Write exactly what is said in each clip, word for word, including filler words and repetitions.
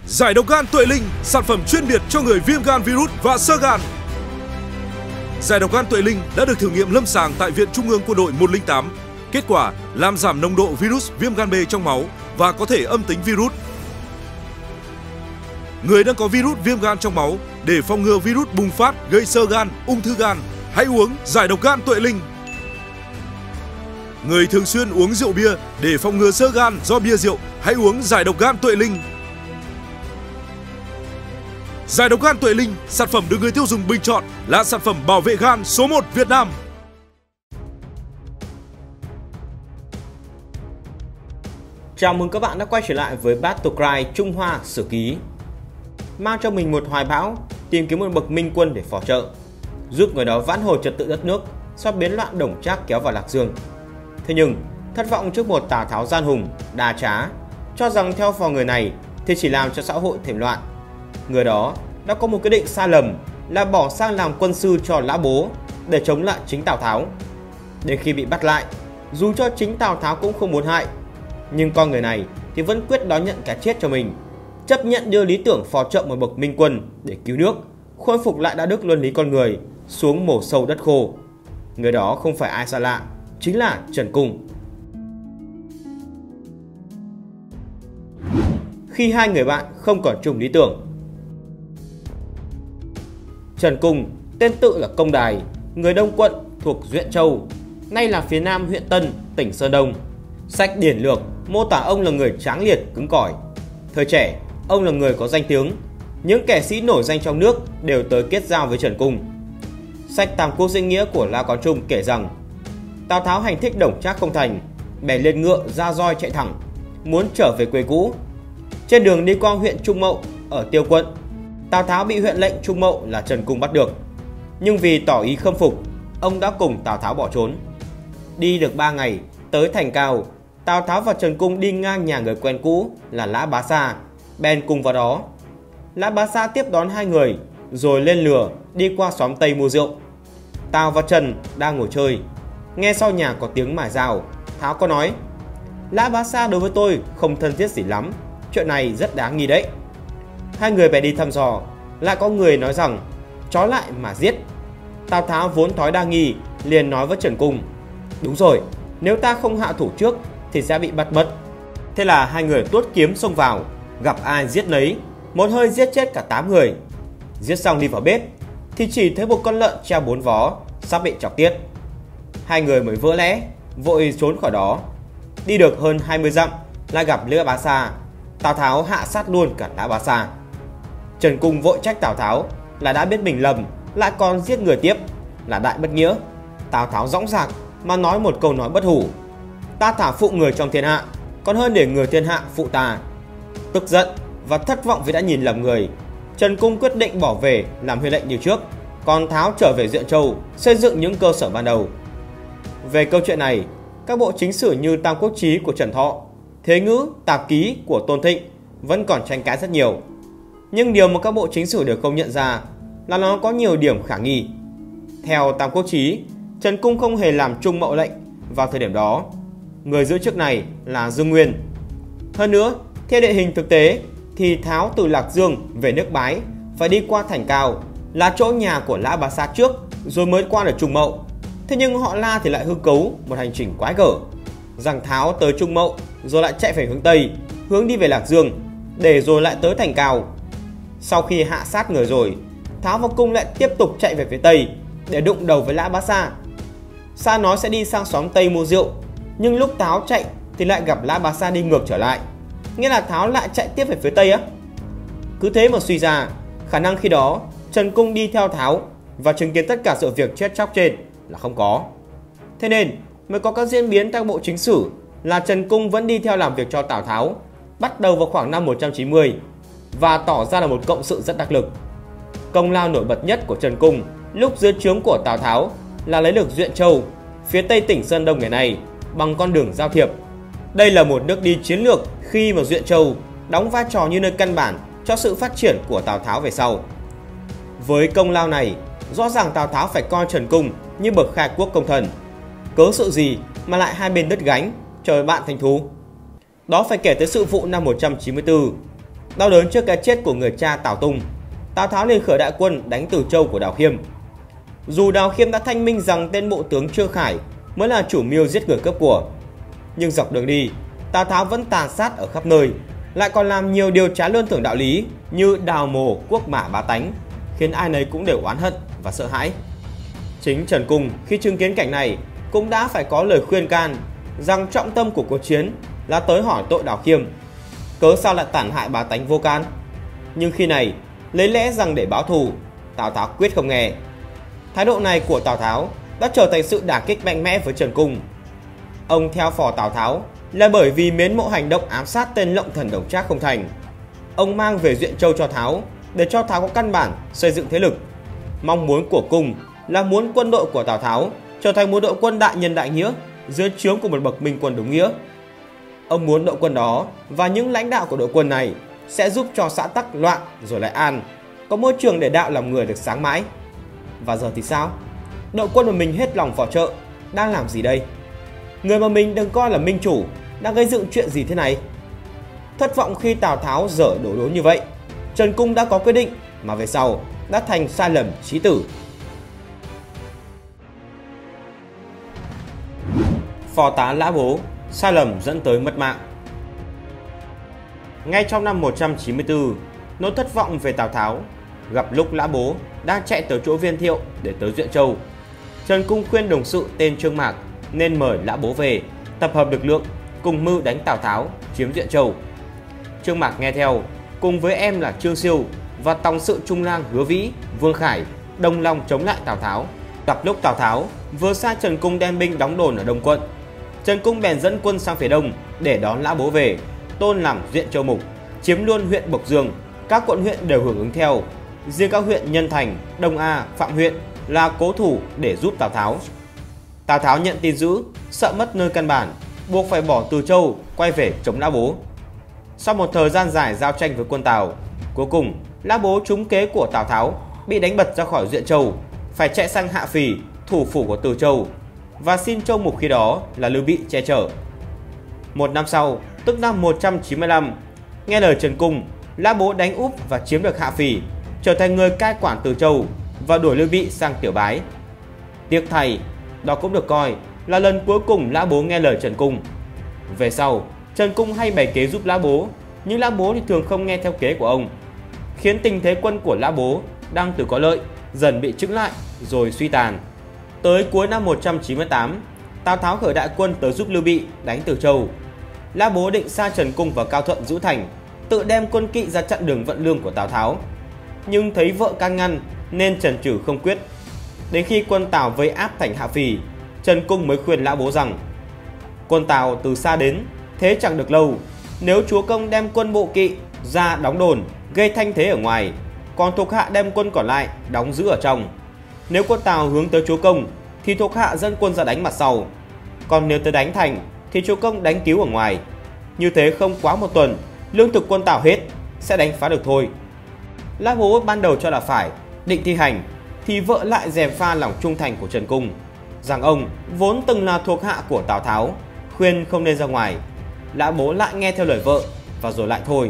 Giải độc gan Tuệ Linh, sản phẩm chuyên biệt cho người viêm gan virus và xơ gan. Giải độc gan Tuệ Linh đã được thử nghiệm lâm sàng tại Viện Trung ương Quân đội một không tám. Kết quả làm giảm nồng độ virus viêm gan B trong máu và có thể âm tính virus. Người đang có virus viêm gan trong máu, để phòng ngừa virus bùng phát gây xơ gan, ung thư gan, hãy uống giải độc gan Tuệ Linh. Người thường xuyên uống rượu bia, để phòng ngừa xơ gan do bia rượu, hãy uống giải độc gan Tuệ Linh. Giải độc gan Tuệ Linh, sản phẩm được người tiêu dùng bình chọn là sản phẩm bảo vệ gan số một Việt Nam. Chào mừng các bạn đã quay trở lại với Battlecry Trung Hoa Sử Ký. Mang cho mình một hoài bão, tìm kiếm một bậc minh quân để phò trợ, giúp người đó vãn hồi trật tự đất nước sau biến loạn Đổng Trác kéo vào Lạc Dương. Thế nhưng, thất vọng trước một Tào Tháo gian hùng, đa trá, cho rằng theo phò người này thì chỉ làm cho xã hội thêm loạn. Người đó đã có một quyết định sai lầm là bỏ sang làm quân sư cho Lã Bố để chống lại chính Tào Tháo. Đến khi bị bắt lại, dù cho chính Tào Tháo cũng không muốn hại, nhưng con người này thì vẫn quyết đón nhận cái chết cho mình, chấp nhận đưa lý tưởng phò trợ một bậc minh quân để cứu nước, khôi phục lại đạo đức luân lý con người, xuống mổ sâu đất khô. Người đó không phải ai xa lạ, chính là Trần Cung. Khi hai người bạn không còn chung lý tưởng. Trần Cung, tên tự là Công Đài, người Đông Quận thuộc Duyện Châu, nay là phía nam huyện Tân, tỉnh Sơn Đông. Sách điển lược mô tả ông là người tráng liệt, cứng cỏi. Thời trẻ, ông là người có danh tiếng, những kẻ sĩ nổi danh trong nước đều tới kết giao với Trần Cung. Sách Tam Quốc Diễn Nghĩa của La Quán Trung kể rằng Tào Tháo hành thích Đổng Trác không thành, bèn lên ngựa ra roi chạy thẳng, muốn trở về quê cũ. Trên đường đi qua huyện Trung Mậu ở Tiêu Quận, Tào Tháo bị huyện lệnh Trung Mậu là Trần Cung bắt được. Nhưng vì tỏ ý khâm phục, ông đã cùng Tào Tháo bỏ trốn. Đi được ba ngày, tới thành Cao, Tào Tháo và Trần Cung đi ngang nhà người quen cũ là Lã Bá Sa, bèn cùng vào đó. Lã Bá Sa tiếp đón hai người, rồi lên lừa đi qua xóm Tây mua rượu. Tào và Trần đang ngồi chơi, nghe sau nhà có tiếng mài dao. Tháo có nói: Lã Bá Sa đối với tôi không thân thiết gì lắm, chuyện này rất đáng nghi đấy. Hai người bèn đi thăm dò, lại có người nói rằng trói lại mà giết. Tào Tháo vốn thói đa nghi, liền nói với Trần Cung: đúng rồi, nếu ta không hạ thủ trước thì sẽ bị bắt mất. Thế là hai người tuốt kiếm xông vào, gặp ai giết nấy, một hơi giết chết cả tám người. Giết xong đi vào bếp thì chỉ thấy một con lợn treo bốn vó sắp bị chọc tiết. Hai người mới vỡ lẽ, vội trốn khỏi đó. Đi được hơn hai mươi dặm lại gặp Lã Bá Sa. Tào Tháo hạ sát luôn cả Lã Bá Sa. Trần Cung vội trách Tào Tháo là đã biết mình lầm, lại còn giết người tiếp, là đại bất nghĩa. Tào Tháo dõng dạc mà nói một câu nói bất hủ: ta thả phụ người trong thiên hạ, còn hơn để người thiên hạ phụ ta. Tức giận và thất vọng vì đã nhìn lầm người, Trần Cung quyết định bỏ về làm huyện lệnh như trước, còn Tháo trở về Duyện Châu xây dựng những cơ sở ban đầu. Về câu chuyện này, các bộ chính sử như Tam Quốc Chí của Trần Thọ, Thế Ngữ, Tạp Ký của Tôn Thịnh vẫn còn tranh cãi rất nhiều. Nhưng điều mà các bộ chính sử đều công nhận ra là nó có nhiều điểm khả nghi. Theo Tam Quốc Chí, Trần Cung không hề làm Trung Mậu lệnh vào thời điểm đó. Người giữ chức này là Dương Nguyên. Hơn nữa, theo địa hình thực tế thì Tháo từ Lạc Dương về nước Bái phải đi qua thành Cao, là chỗ nhà của Lã Bá Sa trước, rồi mới qua được Trung Mậu. Thế nhưng họ La thì lại hư cấu một hành trình quái gở, rằng Tháo tới Trung Mậu rồi lại chạy về hướng Tây, hướng đi về Lạc Dương, để rồi lại tới thành Cao. Sau khi hạ sát người rồi, Tháo và Cung lại tiếp tục chạy về phía Tây để đụng đầu với Lã Bá Sa. Sa nói sẽ đi sang xóm Tây mua rượu, nhưng lúc Tháo chạy thì lại gặp Lã Bá Sa đi ngược trở lại, nghĩa là Tháo lại chạy tiếp về phía Tây á. Cứ thế mà suy ra, khả năng khi đó Trần Cung đi theo Tháo và chứng kiến tất cả sự việc chết chóc trên là không có. Thế nên mới có các diễn biến các bộ chính sử là Trần Cung vẫn đi theo làm việc cho Tào Tháo, bắt đầu vào khoảng năm một trăm chín mươi và tỏ ra là một cộng sự rất đắc lực. Công lao nổi bật nhất của Trần Cung lúc dưới trướng của Tào Tháo là lấy được Duyện Châu, phía tây tỉnh Sơn Đông ngày nay, bằng con đường giao thiệp. Đây là một nước đi chiến lược khi mà Duyện Châu đóng vai trò như nơi căn bản cho sự phát triển của Tào Tháo về sau. Với công lao này, rõ ràng Tào Tháo phải coi Trần Cung như bậc khai quốc công thần. Cớ sự gì mà lại hai bên đứt gánh, trời bạn thành thú? Đó phải kể tới sự vụ năm một trăm chín mươi tư. Đau đớn trước cái chết của người cha Tào Tung, Tào Tháo liền khởi đại quân đánh Từ Châu của Đào Khiêm. Dù Đào Khiêm đã thanh minh rằng tên bộ tướng Trương Khải mới là chủ mưu giết người cướp của, nhưng dọc đường đi, Tào Tháo vẫn tàn sát ở khắp nơi, lại còn làm nhiều điều trái luân thường đạo lý như đào mồ quốc mả bá tánh, khiến ai nấy cũng đều oán hận và sợ hãi. Chính Trần Cung khi chứng kiến cảnh này cũng đã phải có lời khuyên can rằng trọng tâm của cuộc chiến là tới hỏi tội Đào Khiêm, cớ sao lại tàn hại bá tánh vô can. Nhưng khi này lấy lẽ rằng để báo thù, Tào Tháo quyết không nghe. Thái độ này của Tào Tháo đã trở thành sự đả kích mạnh mẽ với Trần Cung. Ông theo phò Tào Tháo là bởi vì mến mộ hành động ám sát tên Lộng Thần Đổng Trác không thành. Ông mang về Duyện Châu cho Tháo để cho Tháo có căn bản xây dựng thế lực. Mong muốn của Cung là muốn quân đội của Tào Tháo trở thành một đội quân đại nhân đại nghĩa dưới trướng của một bậc minh quân đúng nghĩa. Ông muốn đội quân đó và những lãnh đạo của đội quân này sẽ giúp cho xã tắc loạn rồi lại an, có môi trường để đạo làm người được sáng mãi. Và giờ thì sao? Đội quân mà mình hết lòng phò trợ đang làm gì đây? Người mà mình đừng coi là minh chủ đang gây dựng chuyện gì thế này? Thất vọng khi Tào Tháo dở đổ đốn như vậy, Trần Cung đã có quyết định mà về sau đã thành sai lầm chí tử. Phò tá Lã Bố, sai lầm dẫn tới mất mạng. Ngay trong năm một trăm chín mươi tư, nỗi thất vọng về Tào Tháo gặp lúc Lã Bố đang chạy tới chỗ Viên Thiệu để tới Duyện Châu. Trần Cung khuyên đồng sự tên Trương Mạc nên mời Lã Bố về, tập hợp lực lượng cùng mưu đánh Tào Tháo chiếm Duyện Châu. Trương Mạc nghe theo, cùng với em là Trương Siêu và tòng sự Trung Lang Hứa Vĩ, Vương Khải đồng lòng chống lại Tào Tháo. Gặp lúc Tào Tháo vừa sai Trần Cung đem binh đóng đồn ở Đông Quận, Trần Cung bèn dẫn quân sang phía đông để đón Lã Bố về, tôn làm Duyện Châu mục, chiếm luôn huyện Bộc Dương. Các quận huyện đều hưởng ứng theo. Riêng các huyện Nhân Thành, Đông A, Phạm huyện là cố thủ để giúp Tào Tháo. Tào Tháo nhận tin dữ, sợ mất nơi căn bản, buộc phải bỏ Từ Châu quay về chống Lã Bố. Sau một thời gian dài giao tranh với quân Tào, cuối cùng Lã Bố trúng kế của Tào Tháo, bị đánh bật ra khỏi Duyện Châu, phải chạy sang Hạ Phì, thủ phủ của Từ Châu, và xin châu mục khi đó là Lưu Bị che chở. Một năm sau, tức năm một trăm chín mươi lăm, nghe lời Trần Cung, Lã Bố đánh úp và chiếm được Hạ Phì, trở thành người cai quản Từ Châu và đuổi Lưu Bị sang Tiểu Bái. Tiếc thay, đó cũng được coi là lần cuối cùng Lã Bố nghe lời Trần Cung. Về sau, Trần Cung hay bày kế giúp Lã Bố, nhưng Lã Bố thì thường không nghe theo kế của ông, khiến tình thế quân của Lã Bố đang từ có lợi dần bị chững lại rồi suy tàn. Tới cuối năm một trăm chín mươi tám, Tào Tháo khởi đại quân tới giúp Lưu Bị đánh Từ Châu. Lã Bố định sai Trần Cung và Cao Thuận giữ thành, tự đem quân kỵ ra chặn đường vận lương của Tào Tháo, nhưng thấy vợ can ngăn nên chần chừ không quyết. Đến khi quân Tào vây áp thành Hạ Phì, Trần Cung mới khuyên Lã Bố rằng: quân Tào từ xa đến, thế chẳng được lâu. Nếu chúa công đem quân bộ kỵ ra đóng đồn gây thanh thế ở ngoài, còn thuộc hạ đem quân còn lại đóng giữ ở trong. Nếu quân Tào hướng tới chúa công thì thuộc hạ dẫn quân ra đánh mặt sau, còn nếu tới đánh thành thì chúa công đánh cứu ở ngoài. Như thế không quá một tuần, lương thực quân Tào hết, sẽ đánh phá được thôi. Lã Bố ban đầu cho là phải, định thi hành, thì vợ lại gièm pha lòng trung thành của Trần Cung, rằng ông vốn từng là thuộc hạ của Tào Tháo, khuyên không nên ra ngoài. Lã Bố lại nghe theo lời vợ và rồi lại thôi.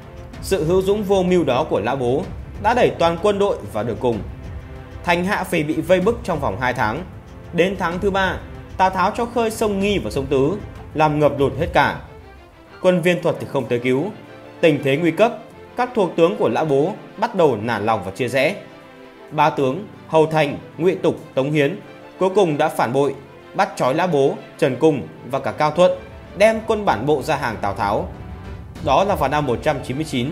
Sự hữu dũng vô mưu đó của Lã Bố đã đẩy toàn quân đội vào đường cùng. Thành Hạ Phì bị vây bức trong vòng hai tháng. Đến tháng thứ ba, Tào Tháo cho khơi sông Nghi và sông Tứ, làm ngập lụt hết cả. Quân Viên Thuật thì không tới cứu. Tình thế nguy cấp, các thuộc tướng của Lã Bố bắt đầu nản lòng và chia rẽ. Ba tướng Hầu Thành, Ngụy Tục, Tống Hiến cuối cùng đã phản bội, bắt trói Lã Bố, Trần Cung và cả Cao Thuận, đem quân bản bộ ra hàng Tào Tháo. Đó là vào năm một trăm chín mươi chín.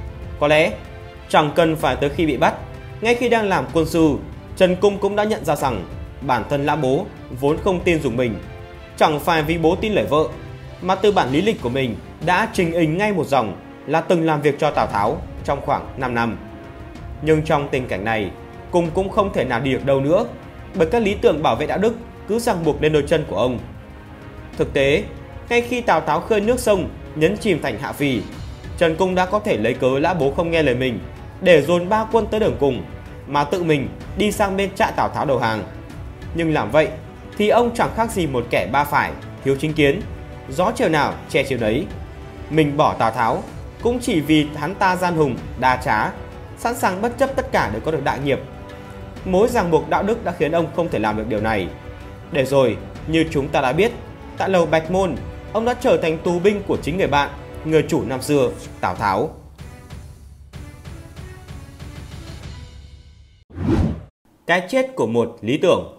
Có lẽ chẳng cần phải tới khi bị bắt, ngay khi đang làm quân sư, Trần Cung cũng đã nhận ra rằng bản thân Lã Bố vốn không tin dùng mình. Chẳng phải vì bố tin lời vợ, mà từ bản lý lịch của mình đã trình hình ngay một dòng là từng làm việc cho Tào Tháo trong khoảng năm năm. Nhưng trong tình cảnh này, Cung cũng không thể nào đi được đâu nữa, bởi các lý tưởng bảo vệ đạo đức cứ ràng buộc lên đôi chân của ông. Thực tế, ngay khi Tào Tháo khơi nước sông nhấn chìm thành Hạ Phì, Trần Cung đã có thể lấy cớ Lã Bố không nghe lời mình để dồn ba quân tới đường cùng, mà tự mình đi sang bên trại Tào Tháo đầu hàng. Nhưng làm vậy thì ông chẳng khác gì một kẻ ba phải, thiếu chính kiến, gió chiều nào che chiều đấy. Mình bỏ Tào Tháo cũng chỉ vì hắn ta gian hùng, đa trá, sẵn sàng bất chấp tất cả để có được đại nghiệp. Mối ràng buộc đạo đức đã khiến ông không thể làm được điều này. Để rồi, như chúng ta đã biết, tại lầu Bạch Môn, ông đã trở thành tù binh của chính người bạn, người chủ năm xưa, Tào Tháo. Cái chết của một lý tưởng.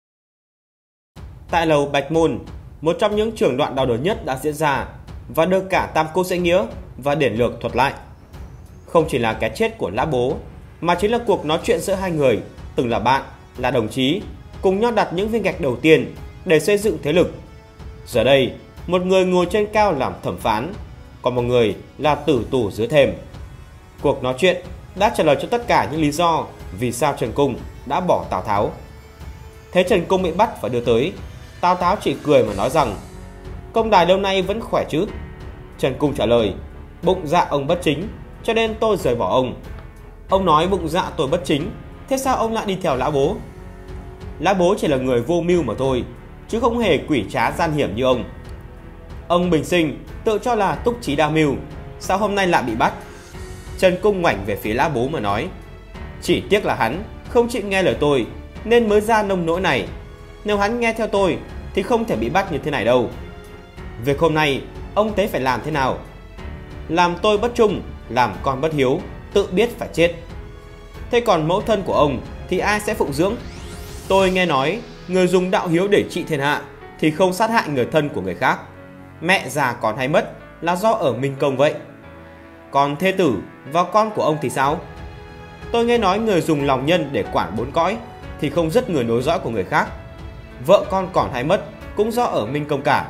Tại lầu Bạch Môn, một trong những trường đoạn đau đớn nhất đã diễn ra và được cả Tam Quốc Diễn Nghĩa và Điển Lược thuật lại. Không chỉ là cái chết của Lã Bố, mà chính là cuộc nói chuyện giữa hai người từng là bạn, là đồng chí, cùng nhau đặt những viên gạch đầu tiên để xây dựng thế lực. Giờ đây, một người ngồi trên cao làm thẩm phán, còn một người là tử tù dưới thềm. Cuộc nói chuyện đã trả lời cho tất cả những lý do vì sao Trần Cung đã bỏ Tào Tháo. Thế Trần Cung bị bắt và đưa tới, Tào Tháo chỉ cười mà nói rằng: "Công đài lâu nay vẫn khỏe chứ?" Trần Cung trả lời: "Bụng dạ ông bất chính, cho nên tôi rời bỏ ông." Ông nói bụng dạ tôi bất chính, thế sao ông lại đi theo Lã Bố? Lã Bố chỉ là người vô mưu mà thôi, chứ không hề quỷ trá gian hiểm như ông. Ông bình sinh tự cho là túc trí đa mưu, sao hôm nay lại bị bắt? Trần Cung ngoảnh về phía Lã Bố mà nói: "Chỉ tiếc là hắn không chịu nghe lời tôi nên mới ra nông nỗi này. Nếu hắn nghe theo tôi thì không thể bị bắt như thế này đâu. Việc hôm nay ông thấy phải làm thế nào? Làm tôi bất trung, làm con bất hiếu, tự biết phải chết. Thế còn mẫu thân của ông thì ai sẽ phụng dưỡng? Tôi nghe nói người dùng đạo hiếu để trị thiên hạ thì không sát hại người thân của người khác. Mẹ già còn hay mất là do ở Minh Công vậy. Còn thê tử và con của ông thì sao? Tôi nghe nói người dùng lòng nhân để quản bốn cõi thì không dứt người nối dõi của người khác. Vợ con còn hay mất cũng do ở Minh Công cả."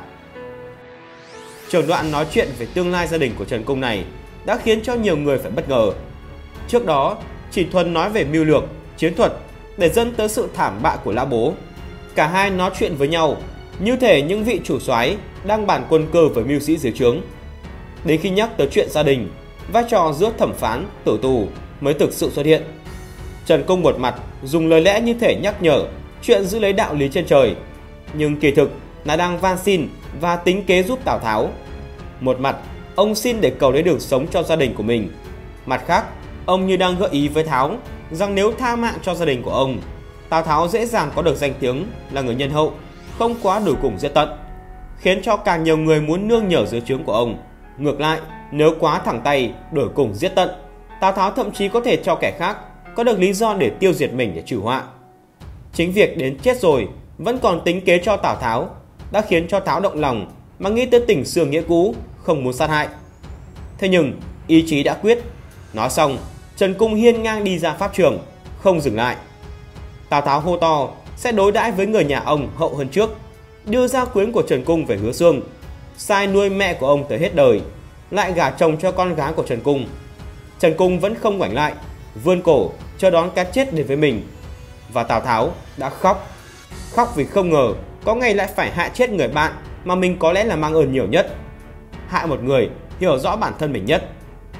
Trường đoạn nói chuyện về tương lai gia đình của Trần Cung này đã khiến cho nhiều người phải bất ngờ. Trước đó chỉ thuần nói về mưu lược, chiến thuật để dẫn tới sự thảm bại của Lã Bố. Cả hai nói chuyện với nhau như thể những vị chủ soái đang bàn quân cơ với mưu sĩ dưới trướng. Đến khi nhắc tới chuyện gia đình, vai trò giữa thẩm phán, tử tù mới thực sự xuất hiện. Trần Cung một mặt dùng lời lẽ như thể nhắc nhở chuyện giữ lấy đạo lý trên trời, nhưng kỳ thực là đang van xin và tính kế giúp Tào Tháo. Một mặt ông xin để cầu lấy đường sống cho gia đình của mình, mặt khác ông như đang gợi ý với Tháo rằng nếu tha mạng cho gia đình của ông, Tào Tháo dễ dàng có được danh tiếng là người nhân hậu, không quá đuổi cùng giết tận, khiến cho càng nhiều người muốn nương nhờ dưới trướng của ông. Ngược lại, nếu quá thẳng tay đuổi cùng giết tận, Tào Tháo thậm chí có thể cho kẻ khác có được lý do để tiêu diệt mình để trừ họa. Chính việc đến chết rồi vẫn còn tính kế cho Tào Tháo đã khiến cho Tháo động lòng mà nghĩ tới tình xưa nghĩa cũ, không muốn sát hại. Thế nhưng ý chí đã quyết. Nói xong, Trần Cung hiên ngang đi ra pháp trường, không dừng lại. Tào Tháo hô to sẽ đối đãi với người nhà ông hậu hơn trước, đưa ra quyến của Trần Cung về Hứa Xương, sai nuôi mẹ của ông tới hết đời, lại gả chồng cho con gái của Trần Cung. Trần Cung vẫn không ngoảnh lại, vươn cổ chờ đón cái chết đến với mình. Và Tào Tháo đã khóc, khóc vì không ngờ có ngày lại phải hại chết người bạn mà mình có lẽ là mang ơn nhiều nhất, hại một người hiểu rõ bản thân mình nhất,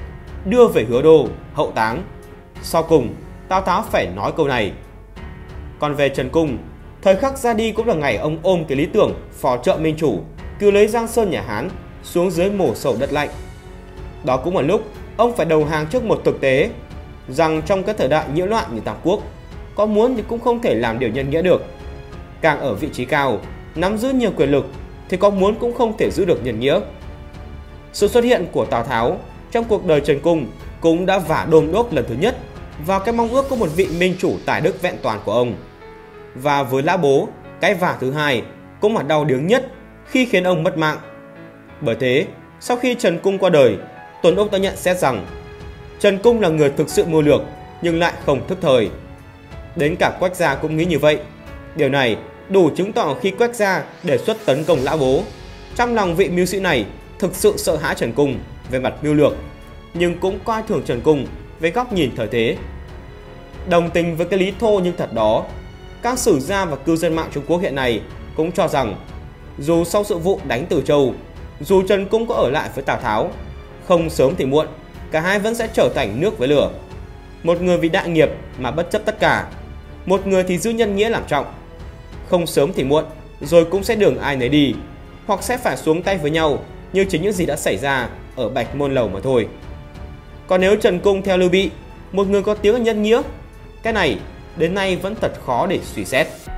đưa về Hứa Đô hậu táng. Sau cùng Tào Tháo phải nói câu này. Còn về Trần Cung, thời khắc ra đi cũng là ngày ông ôm cái lý tưởng phò trợ minh chủ, cứu lấy Giang Sơn nhà Hán xuống dưới mổ sầu đất lạnh. Đó cũng là lúc ông phải đầu hàng trước một thực tế rằng trong cái thời đại nhiễu loạn như Tam Quốc, có muốn thì cũng không thể làm điều nhân nghĩa được. Càng ở vị trí cao, nắm giữ nhiều quyền lực thì có muốn cũng không thể giữ được nhân nghĩa. Sự xuất hiện của Tào Tháo trong cuộc đời Trần Cung cũng đã vả đôm đốp lần thứ nhất vào cái mong ước có một vị minh chủ tài đức vẹn toàn của ông. Và với Lã Bố, cái vả thứ hai cũng là đau điếng nhất khi khiến ông mất mạng. Bởi thế, sau khi Trần Cung qua đời, Tuần Úc đã nhận xét rằng Trần Cung là người thực sự mưu lược nhưng lại không thức thời. Đến cả Quách Gia cũng nghĩ như vậy. Điều này đủ chứng tỏ khi Quách Gia đề xuất tấn công Lã Bố, trong lòng vị mưu sĩ này thực sự sợ hãi Trần Cung về mặt mưu lược, nhưng cũng coi thường Trần Cung về góc nhìn thời thế. Đồng tình với cái lý thô nhưng thật đó, các sử gia và cư dân mạng Trung Quốc hiện nay cũng cho rằng dù sau sự vụ đánh Từ Châu, dù Trần Cung có ở lại với Tào Tháo, không sớm thì muộn cả hai vẫn sẽ trở thành nước với lửa. Một người vì đại nghiệp mà bất chấp tất cả, một người thì giữ nhân nghĩa làm trọng. Không sớm thì muộn rồi cũng sẽ đường ai nấy đi, hoặc sẽ phải xuống tay với nhau như chính những gì đã xảy ra ở Bạch Môn Lầu mà thôi. Còn nếu Trần Cung theo Lưu Bị, một người có tiếng ở nhân nghĩa, cái này đến nay vẫn thật khó để suy xét.